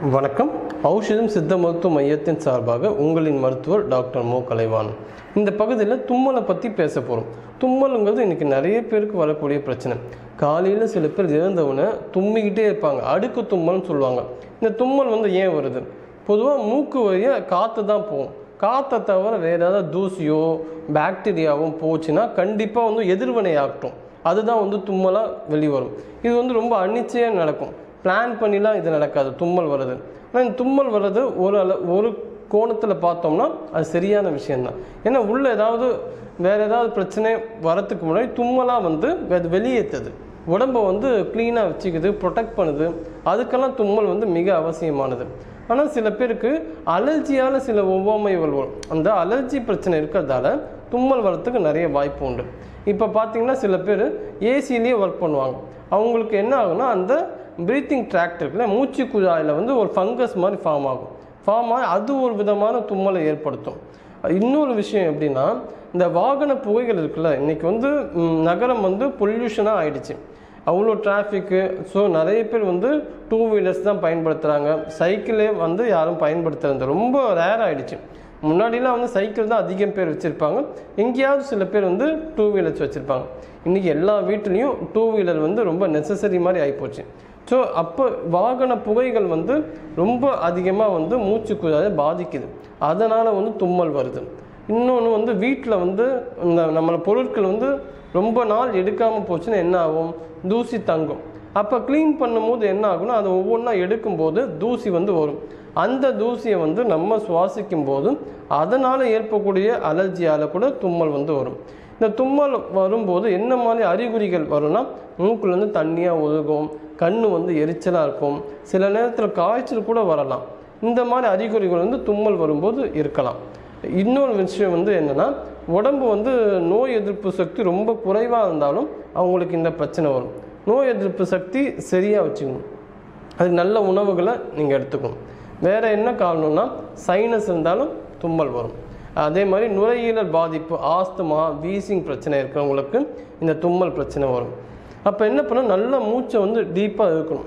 வணக்கம். ஔஷதம் சித்த மருத்துவ மையத்தின் சார்பாக உங்களின் மருத்துவர் டாக்டர் மோ கலைவான். இந்த பகுதியில் தும்மலை பற்றி பேச போகிறோம். தும்மலுங்கிறது இன்றைக்கி நிறைய பேருக்கு வரக்கூடிய பிரச்சனை. காலையில் சில பேர் இறந்தவுடனே தும்மிக்கிட்டே இருப்பாங்க. அடுக்கு தும்மல்னு சொல்லுவாங்க. இந்த தும்மல் ஏன் வருது? பொதுவாக மூக்கு வழியாக காற்று தான் போகும். காற்றை தவிர வேறு ஏதாவது தூசியோ பாக்டீரியாவும் போச்சுன்னா கண்டிப்பாக எதிர்வினை ஆகட்டும். அதுதான் தும்மலாக வெளிவரும். இது ரொம்ப அன்னிச்சையாக நடக்கும். பிளான் பண்ணிலாம் இது நடக்காது. தும்மல் வருது. ஆனால் இந்த தும்மல் வர்றது ஒரு கோணத்தில் பார்த்தோம்னா அது சரியான விஷயந்தான். ஏன்னா உள்ள வேறு ஏதாவது பிரச்சனை வரத்துக்கு முன்னாடி தும்மலாக அது வெளியேற்றுது. உடம்பை க்ளீனாக வச்சுக்குது, ப்ரொடெக்ட் பண்ணுது. அதுக்கெல்லாம் தும்மல் மிக அவசியமானது. ஆனால் சில பேருக்கு அலர்ஜியால் சில ஒவ்வாமைகள் வரும். அந்த அலர்ஜி பிரச்சனை இருக்கிறதால தும்மல் வரத்துக்கு நிறைய வாய்ப்பு உண்டு. இப்போ பார்த்தீங்கன்னா சில பேர் ஏசிலேயே ஒர்க் பண்ணுவாங்க. அவங்களுக்கு என்ன ஆகுனா அந்த ப்ரீத்திங் ட்ராக்ட் இருக்குல்ல, மூச்சு குழாயில் ஒரு ஃபங்கஸ் மாதிரி ஃபார்ம் ஆகி அது ஒரு விதமான தும்மலை ஏற்படுத்தும். இன்னொரு விஷயம் எப்படின்னா, இந்த வாகன புகைகள் இருக்குல்ல, இன்றைக்கி நகரம் பொல்யூஷனாக ஆகிடுச்சு. அவ்வளோ டிராஃபிக்கு. ஸோ நிறைய பேர் டூ வீலர்ஸ் தான் பயன்படுத்துகிறாங்க. சைக்கிளே யாரும் பயன்படுத்துறது ரொம்ப ரேர் ஆகிடுச்சு. முன்னாடிலாம் சைக்கிள் தான் அதிகம் பேர் வச்சுருப்பாங்க. எங்கேயாவது சில பேர் டூ வீலர்ஸ் வச்சுருப்பாங்க. இன்றைக்கி எல்லா வீட்லேயும் டூ வீலர் ரொம்ப நெசசரி மாதிரி ஆகிப்போச்சு. ஸோ அப்போ வாகன புகைகள் ரொம்ப அதிகமாக மூச்சு குழாயை பாதிக்குது. அதனால் தும்மல் வருது. இன்னொன்று வீட்டில் இந்த நம்மளை பொருட்கள் ரொம்ப நாள் எடுக்காமல் போச்சுன்னா என்ன ஆகும்? தூசி தங்கும். அப்போ க்ளீன் பண்ணும்போது என்ன ஆகும்னா, அதை ஒவ்வொன்றா எடுக்கும்போது தூசி வரும். அந்த தூசியை நம்ம சுவாசிக்கும் போது அதனால் ஏற்படக்கூடிய அலர்ஜியால் கூட தும்மல் வரும். இந்த தும்மல் வரும்போது என்ன மாதிரி அறிகுறிகள் வரும்னா, மூக்குலேருந்து தண்ணியாக ஒழுகும், கண்ணு எரிச்சலாக இருக்கும், சில நேரத்தில் காய்ச்சல் கூட வரலாம். இந்த மாதிரி அறிகுறிகள் தும்மல் வரும்போது இருக்கலாம். இன்னொரு விஷயம் என்னென்னா, உடம்பு நோய் எதிர்ப்பு சக்தி ரொம்ப குறைவாக இருந்தாலும் அவங்களுக்கு இந்த பிரச்சனை வரும். நோய் எதிர்ப்பு சக்தி சரியாக வச்சுக்கணும். அதுக்கு நல்ல உணவுகளை நீங்கள் எடுத்துக்கணும். வேறு என்ன காரணம்னா, சைனஸ் இருந்தாலும் தும்மல் வரும். அதே மாதிரி நுரையீரல் பாதிப்பு, ஆஸ்துமா, வீசிங் பிரச்சனை இருக்கிறவங்களுக்கு இந்த தும்மல் பிரச்சனை வரும். அப்போ என்ன பண்ணணும், நல்ல மூச்சை டீப்பாக இருக்கணும்.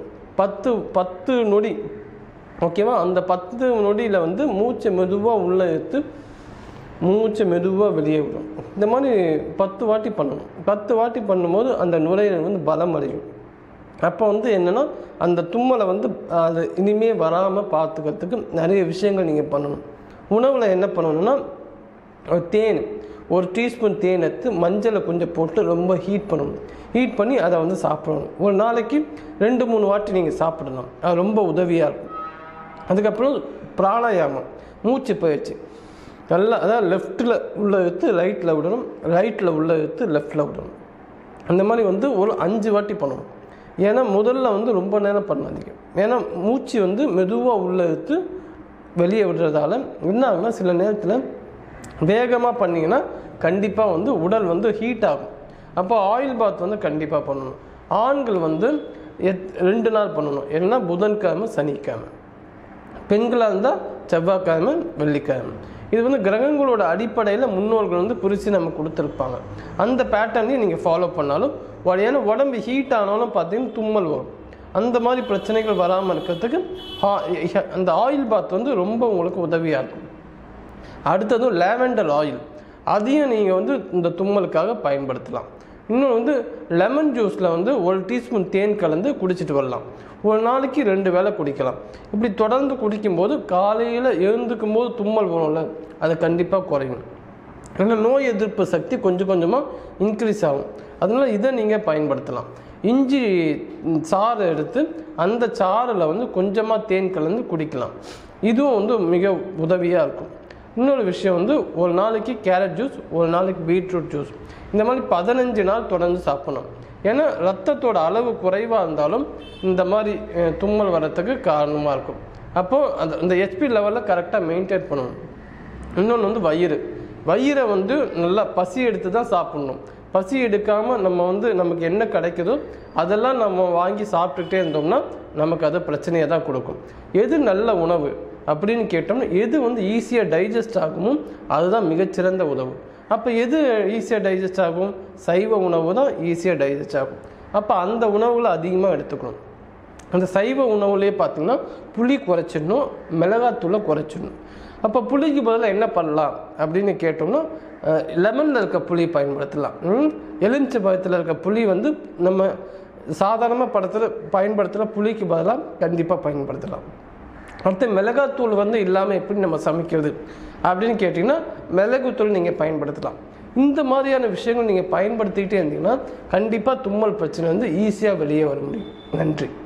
10 நொடி, ஓகேவா? அந்த 10 நொடியில் மூச்சை மெதுவாக உள்ளே எடுத்து மூச்சை மெதுவாக வெளியே விடும். இந்த மாதிரி 10 வாட்டி பண்ணணும். 10 வாட்டி பண்ணும்போது அந்த நுரையீரல் பலம் அடையும். அப்போ என்னென்னா, அந்த தும்மலை அது இனிமேல் வராமல் பார்த்துக்கிறதுக்கு நிறைய விஷயங்கள் நீங்கள் பண்ணணும். உணவில் என்ன பண்ணணும்னா, தேன், 1 டீஸ்பூன் தேன் எடுத்து மஞ்சளை கொஞ்சம் போட்டு ரொம்ப ஹீட் பண்ணணும். ஹீட் பண்ணி அதை சாப்பிடணும். ஒரு நாளைக்கு 2-3 வாட்டி நீங்கள் சாப்பிடலாம். அது ரொம்ப உதவியாக இருக்கும். அதுக்கப்புறம் பிராணாயாமம், மூச்சு பயிற்சி. நல்லா அதாவது லெஃப்ட்டில் உள்ள எடுத்து ரைட்டில் விடணும், ரைட்டில் உள்ள எடுத்து லெஃப்டில் விடணும். அந்த மாதிரி ஒரு 5 வாட்டி பண்ணணும். ஏன்னா முதல்ல ரொம்ப நேரம் பண்ணாதீங்க. ஏன்னா மூச்சு மெதுவாக உள்ள எடுத்து வெளியே விடுறதால என்ன ஆகுனா, சில நேரத்தில் வேகமாக பண்ணிங்கன்னா கண்டிப்பாக உடல் ஹீட் ஆகும். அப்போ ஆயில் பாத் கண்டிப்பாக பண்ணணும். ஆண்கள் 2 நாள் பண்ணணும். ஏன்னா புதன்கிழமை, சனிக்கிழமை. பெண்களாக இருந்தால் செவ்வாய்க்கிழமை, வெள்ளிக்கிழமை. இது கிரகங்களோட அடிப்படையில் முன்னோர்கள் குறித்து நம்ம கொடுத்துருப்பாங்க. அந்த பேட்டர்னையும் நீங்கள் ஃபாலோ பண்ணாலும், ஏன்னா உடம்பு ஹீட் ஆனாலும் பார்த்தீங்கன்னா தும்மல் வரும். அந்த மாதிரி பிரச்சனைகள் வராமல் இருக்கிறதுக்கு அந்த ஆயில் பாத் ரொம்ப உங்களுக்கு உதவியாக இருக்கும். அடுத்தது லாவெண்டர் ஆயில். அதையும் நீங்கள் இந்த தும்மலுக்காக பயன்படுத்தலாம். இன்னொன்று லெமன் ஜூஸில் 1 டீஸ்பூன் தேன் கலந்து குடிச்சிட்டு வரலாம். ஒரு நாளைக்கு 2 வேளை குடிக்கலாம். இப்படி தொடர்ந்து குடிக்கும்போது காலையில் எழுந்துக்கும் போது தும்மல் வரும்ல, அது கண்டிப்பாக குறையும். ஏன்னா நோய் எதிர்ப்பு சக்தி கொஞ்சம் கொஞ்சமாக இன்க்ரீஸ் ஆகும். அதனால் இதை நீங்கள் பயன்படுத்தலாம். இஞ்சி சாறு எடுத்து அந்த சாறில் கொஞ்சமாக தேன் கலந்து குடிக்கலாம். இதுவும் மிக உதவியாக இருக்கும். இன்னொரு விஷயம் ஒரு நாளைக்கு கேரட் ஜூஸ், ஒரு நாளைக்கு பீட்ரூட் ஜூஸ், இந்த மாதிரி 15 நாள் தொடர்ந்து சாப்பிடணும். ஏன்னா ரத்தத்தோட அளவு குறைவாக இருந்தாலும் இந்த மாதிரி தும்மல் வரத்துக்கு காரணமாக இருக்கும். அப்போது அந்த ஹெச்பி லெவலில் கரெக்டாக மெயின்டைன் பண்ணணும். இன்னொன்று வயிறை நல்லா பசி எடுத்து தான் சாப்பிட்ணும். பசி எடுக்காமல் நம்ம நமக்கு என்ன கிடைக்குதோ அதெல்லாம் நம்ம வாங்கி சாப்பிட்டுக்கிட்டே இருந்தோம்னா நமக்கு அது பிரச்சனையை தான் கொடுக்கும். எது நல்ல உணவு அப்படின்னு கேட்டோம்னா, எது ஈஸியாக டைஜஸ்ட் ஆகுமோ அதுதான் மிகச்சிறந்த உணவு. அப்போ எது ஈஸியாக டைஜஸ்ட் ஆகும்? சைவ உணவு தான் ஈஸியாக டைஜஸ்ட் ஆகும். அப்போ அந்த உணவுகளை அதிகமாக எடுத்துக்கணும். அந்த சைவ உணவுலேயே பார்த்திங்கன்னா புளி குறைச்சிடணும், மிளகாத்தூளை குறைச்சிடணும். அப்போ புளிக்கு பதிலாக என்ன பண்ணலாம் அப்படின்னு கேட்டோம்னா லெமனில் இருக்க புளி பயன்படுத்தலாம். எலுமிச்சை பழத்தில் இருக்க புளி வந்து நம்ம சாதாரணமாக பயன்படுத்துகிற புளிக்கு பதிலாக கண்டிப்பாக பயன்படுத்தலாம். அடுத்து மிளகாத்தூள் வந்து இல்லாமல் எப்படி நம்ம சமைக்கிறது அப்படின்னு கேட்டிங்கன்னா மிளகுத்தூள் நீங்கள் பயன்படுத்தலாம். இந்த மாதிரியான விஷயங்கள் நீங்கள் பயன்படுத்திக்கிட்டே இருந்தீங்கன்னா கண்டிப்பாக தும்மல் பிரச்சனை வந்து ஈஸியாக வெளியே வர முடியும். நன்றி.